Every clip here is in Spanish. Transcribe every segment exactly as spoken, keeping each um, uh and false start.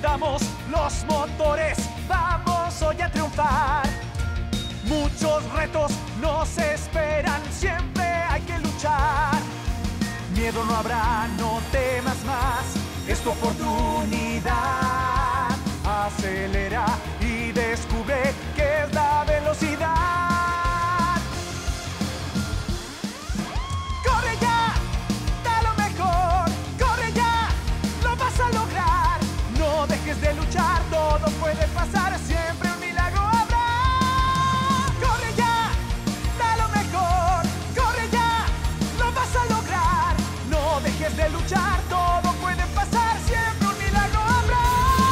encendamos los motores, vamos hoy a triunfar. Muchos retos nos esperan, siempre hay que luchar. Miedo no habrá, no temas más, es tu oportunidad. Acelera y descubre qué es la velocidad. ¡Corre ya! ¡Da lo mejor! ¡Corre ya! ¡Lo vas a lograr! No dejes de luchar, todo puede pasar, siempre un milagro habrá. ¡Corre ya! ¡Da lo mejor! ¡Corre ya! ¡Lo vas a lograr! No dejes de luchar, todo puede pasar, siempre un milagro habrá.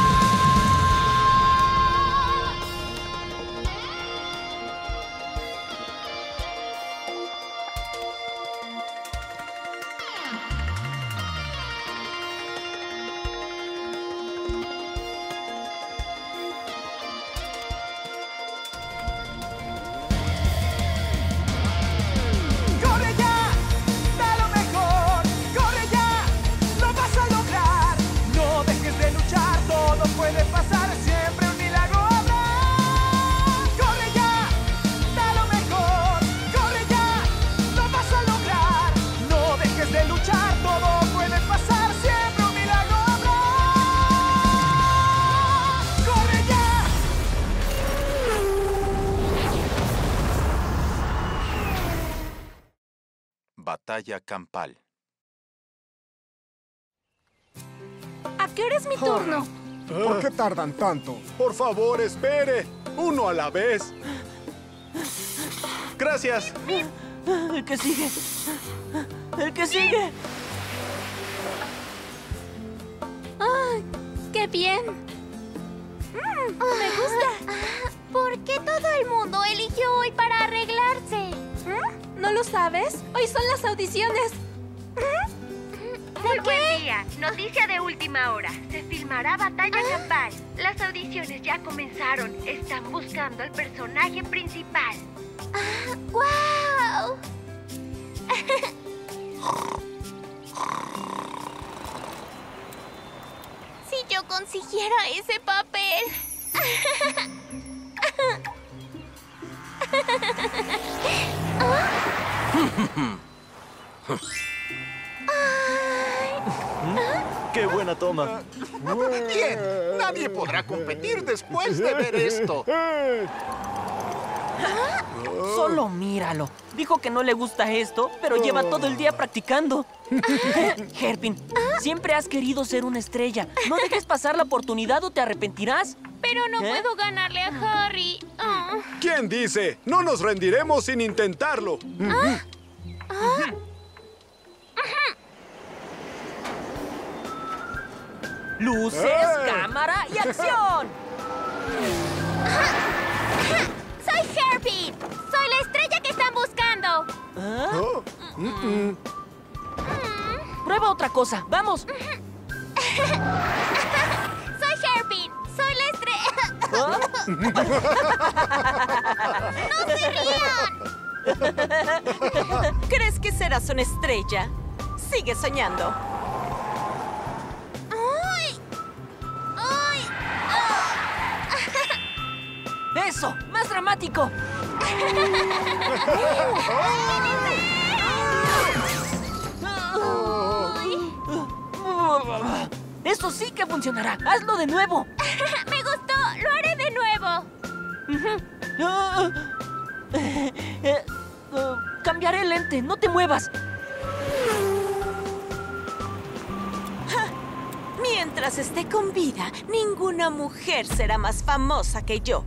¡Corre ya! ¡Da lo mejor! ¡Corre ya! ¡Lo vas a lograr! No dejes de luchar, todo puede pasar, siempre un milagro habrá. ¡Corre ya! ¡Da lo mejor! ¡Corre ya! ¡Lo vas a lograr! No dejes de luchar, todo puede pasar, siempre un milagro habrá. ¡Corre ya! Batalla campal. ¿A qué hora es mi turno? ¿Por qué tardan tanto? Por favor, espere. Uno a la vez. Gracias. El que sigue. El que sigue. ¡Ay, qué bien! Mm, ¡Me gusta! ¿Por qué todo el mundo eligió hoy para arreglarse? ¿Mm? ¿No lo sabes? Hoy son las audiciones. Muy buen día. Noticia de última hora. Se filmará Batalla Campal. Las audiciones ya comenzaron. Están buscando al personaje principal. ¡Guau! Si yo consiguiera ese papel. ¡Qué buena toma! Bien, nadie podrá competir después de ver esto. Solo míralo. Dijo que no le gusta esto, pero lleva todo el día practicando. Herpin, siempre has querido ser una estrella. No dejes pasar la oportunidad o te arrepentirás. Pero no ¿Eh? puedo ganarle a Harry. Ah. ¿Quién dice? No nos rendiremos sin intentarlo. Luces, ¡Eh! cámara y acción. ¡Soy Herpin! ¡Soy la estrella que están buscando! ¿Ah? Oh, mm, mm. Prueba otra cosa. Vamos. ¡Soy Herpin! ¡Soy la estrella! ¡No se rían! ¿Crees que serás una estrella? Sigue soñando. ¡Ay! ¡Ay! ¡Eso! ¡Más dramático! ¡Eso sí que funcionará! ¡Hazlo de nuevo! ¡Me gustó! ¡Lo haré de nuevo! Ah, eh, eh, uh, cambiaré el lente, no te muevas. Mientras esté con vida, ninguna mujer será más famosa que yo.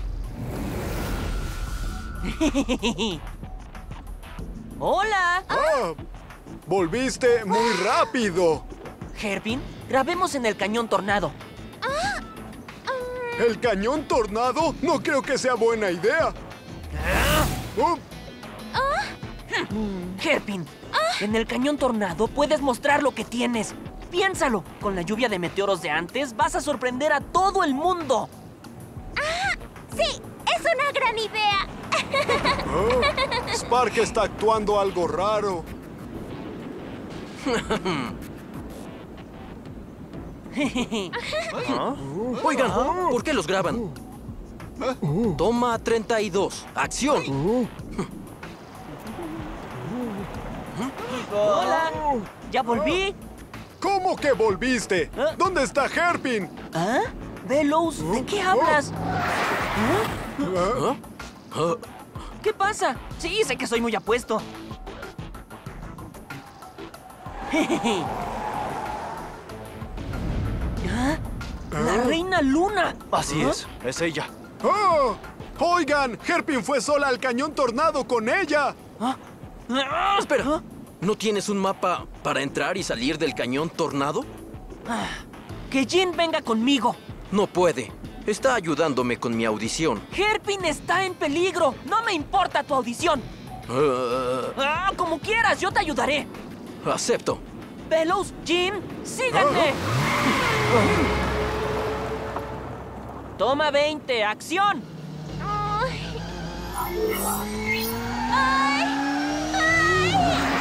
¡Hola! Ah, volviste muy rápido. Herpin, grabemos en el cañón tornado. ¿El cañón tornado? No creo que sea buena idea. Oh, Herpin, en el cañón tornado puedes mostrar lo que tienes. Piénsalo, con la lluvia de meteoros de antes vas a sorprender a todo el mundo. ¡Sí! ¡Es una gran idea! oh, Spark está actuando algo raro. ¿Ah? Oigan, ¿por qué los graban? Toma treinta y dos. ¡Acción! ¡Hola! ¡Ya volví! ¿Cómo que volviste? ¿Ah? ¿Dónde está Hairpin? ¿Ah? Veloz, ¿de qué hablas? ¿Ah? ¿Ah? ¿Qué pasa? Sí, sé que soy muy apuesto. ¿Ah? ¡La Reina Luna! Así ¿Ah? es, es ella. ¡Oh! Oigan, Hairpin fue sola al cañón tornado con ella. ¿Ah? ¿Ah? Espera, ¿no tienes un mapa para entrar y salir del cañón tornado? Ah, ¡que Jin venga conmigo! No puede. Está ayudándome con mi audición. ¡Hairpin está en peligro! ¡No me importa tu audición! Uh, ¡Ah, como quieras! ¡Yo te ayudaré! acepto. Veloz, Jin, síganme. Toma veinte, acción. Ay. Ay. Ay.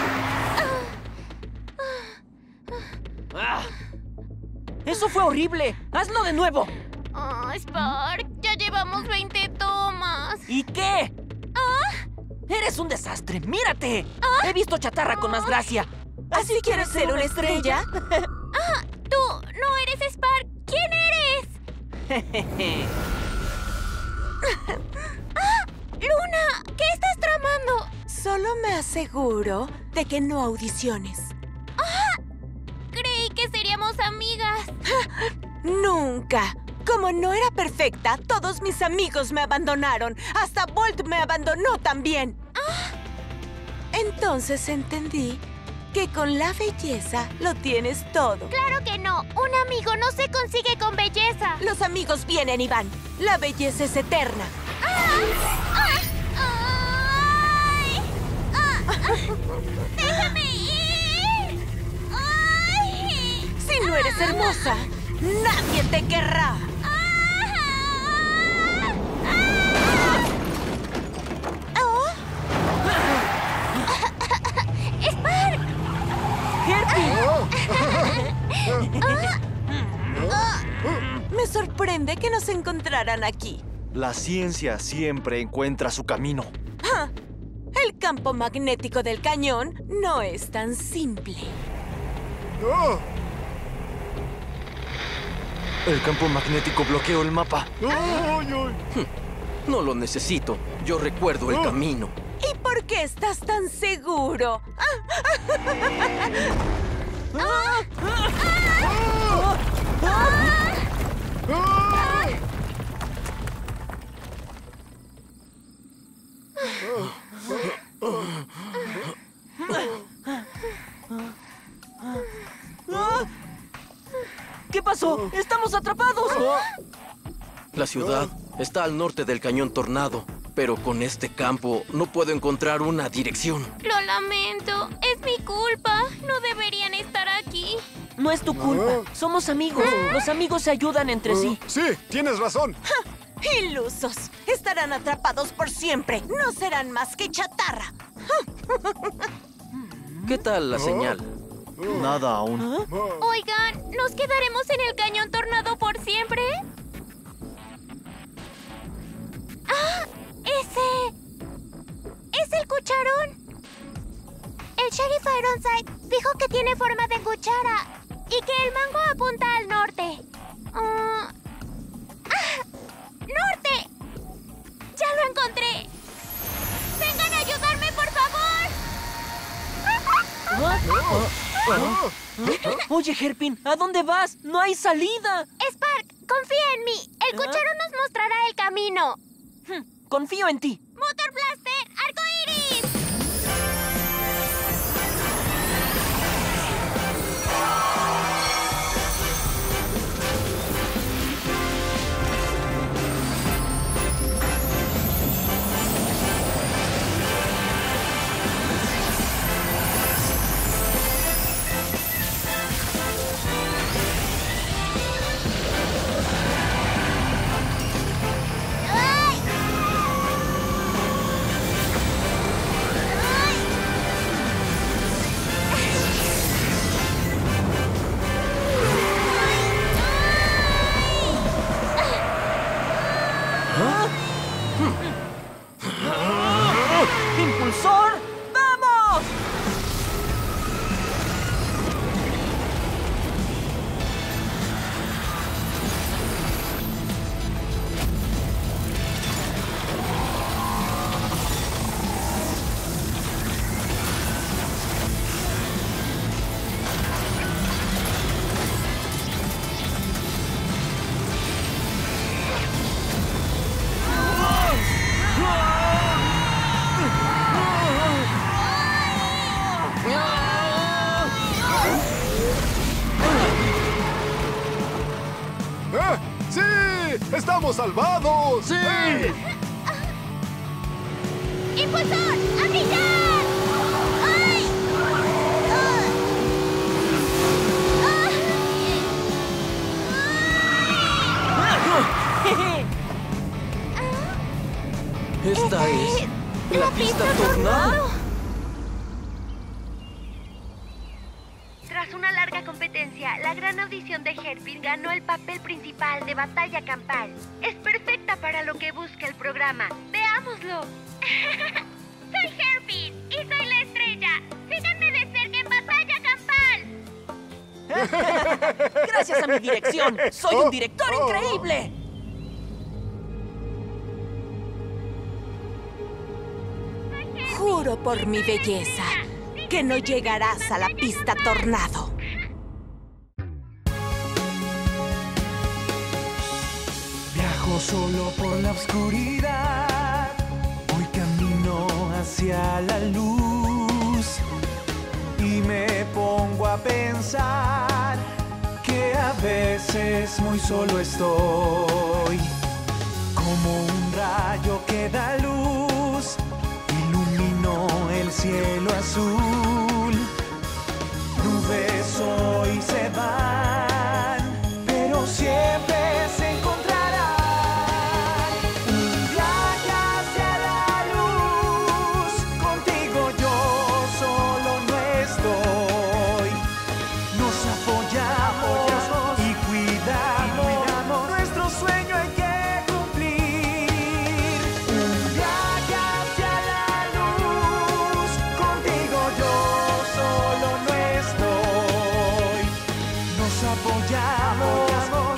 Ah. Eso fue horrible. Hazlo de nuevo. Oh, Spark, ya llevamos veinte tomas. ¿Y qué? ¿Ah? Eres un desastre. ¡Mírate! He visto chatarra con más gracia. ¿Así quieres ser una estrella? Ah, tú no eres Spark. ¿Quién eres? ¡Ah! ¡Luna! ¿Qué estás tramando? Solo me aseguro de que no audiciones. ¡Ah! Creí que seríamos amigas. ¡Nunca! Como no era perfecta, todos mis amigos me abandonaron. Hasta Bolt me abandonó también. ¡Ah! Entonces entendí que con la belleza lo tienes todo. ¡Claro que no! Un amigo no se consigue con belleza. Los amigos vienen y van. La belleza es eterna. ¡Ah! ¡Ah! ¡Ay! ¡Ah! ¡Ah! ¡Déjame ir! ¡Ay! Si no eres hermosa, nadie te querrá. ¡Ah! ¡Ah! ¿Oh? ¡Spark! Me sorprende que nos encontraran aquí. La ciencia siempre encuentra su camino. ¡Ja! El campo magnético del cañón no es tan simple. ¡Oh! El campo magnético bloqueó el mapa. ¡Ay, ay! No lo necesito. Yo recuerdo el camino. ¿Y por qué estás tan seguro? ¿Qué pasó? ¡Estamos atrapados! La ciudad está al norte del cañón tornado, pero con este campo no puedo encontrar una dirección. Lo lamento. Es mi culpa. No deberían estar aquí. No es tu culpa. Somos amigos. Los amigos se ayudan entre sí. Sí, tienes razón. ¡Ilusos! Estarán atrapados por siempre. No serán más que chatarra. ¿Qué tal la señal? Nada aún. Oigan, ¿nos quedaremos en el cañón tornado por siempre? ¡Ah! ¡Ese! ¡Es el cucharón! El sheriff Ironside dijo que tiene forma de cuchara y que el mango apunta al norte. Uh... ¡Ah! ¡Norte! ¡Ya lo encontré! ¡Vengan a ayudarme, por favor! Oye, Hairpin, ¿a dónde vas? ¡No hay salida! Spark, confía en mí. El cucharón nos mostrará el camino. Hm, confío en ti. ¡Motor Blaster! ¡Arco iris! ¡Estamos salvados! ¡Sí! ¡Impulsor! ¡A brillar! ¡Ay! Esta es la pista tornado. Tras una larga competencia, la gran audición de Hairpin ganó el papel principal de Batalla Campal. Es perfecta para lo que busca el programa. ¡Veámoslo! Soy Hairpin y soy la estrella. Síganme de cerca en Batalla Campal. Gracias a mi dirección. Soy un director increíble. Juro por mi belleza que no llegarás a la pista tornado. Viajo solo por la oscuridad, voy camino hacia la luz y me pongo a pensar que a veces muy solo estoy, como un rayo que da luz, ilumino el cielo azul, nubes hoy se van, pero siempre se encontrarán. Un viaje hacia la luz, contigo yo solo no estoy. Nos apoyamos y cuidamos, nuestro sueño hay que cumplir. Un viaje hacia la luz, contigo yo solo no estoy. Nos apoyamos